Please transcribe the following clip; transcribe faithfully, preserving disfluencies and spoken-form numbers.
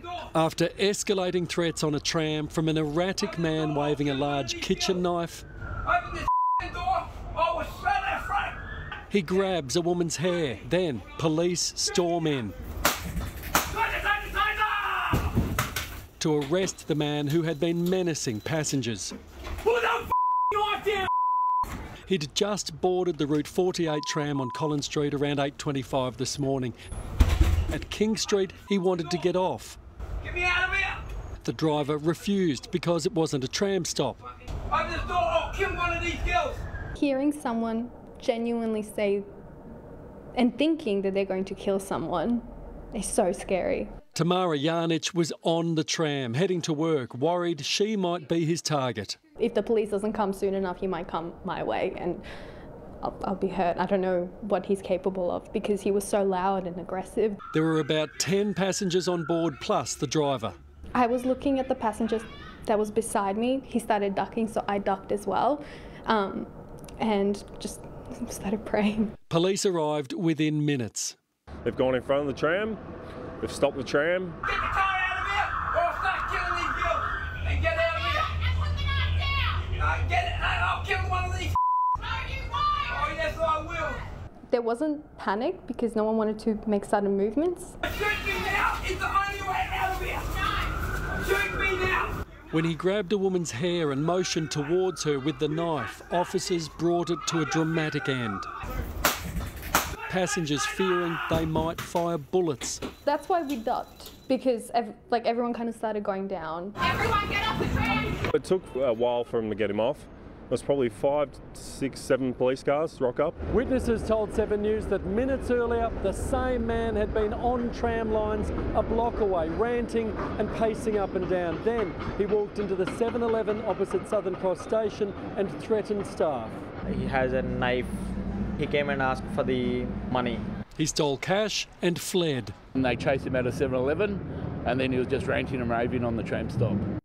After escalating threats on a tram from an erratic man waving a large kitchen knife, open this door, I will smash that front. he grabs a woman's hair. Then police storm in to arrest the man who had been menacing passengers. Who the f*** you are there? He'd just boarded the Route forty-eight tram on Collins Street around eight twenty-five this morning. At King Street, he wanted to get off. Get me out of here! The driver refused because it wasn't a tram stop. Open this door, I'll kill one of these girls. Hearing someone genuinely say and thinking that they're going to kill someone is so scary. Tamara Yarnich was on the tram, heading to work, worried she might be his target. If the police doesn't come soon enough, he might come my way and I'll, I'll be hurt. I don't know what he's capable of because he was so loud and aggressive. There were about ten passengers on board, plus the driver. I was looking at the passenger that was beside me. He started ducking, so I ducked as well, um, and just started praying. Police arrived within minutes. They've gone in front of the tram, they've stopped the tram. Get the car out of here, or I'll start killing these girls. And get out of here. Uh, get it, I'll kill one of these. No, you won't. Oh, yes, I will. There wasn't panic because no one wanted to make sudden movements. Shoot me now! It's the only way out of here! No! Shoot me now! When he grabbed a woman's hair and motioned towards her with the knife, officers brought it to a dramatic end. Passengers fearing they might fire bullets. That's why we ducked, because ev like everyone kind of started going down. Everyone get off the tram! It took a while for them to get him off. There was probably five, six, seven police cars rock up. Witnesses told Seven News that minutes earlier, the same man had been on tram lines a block away, ranting and pacing up and down. Then he walked into the seven eleven opposite Southern Cross Station and threatened staff. He has a knife. He came and asked for the money. He stole cash and fled. And they chased him out of seven eleven and then he was just ranting and raving on the tram stop.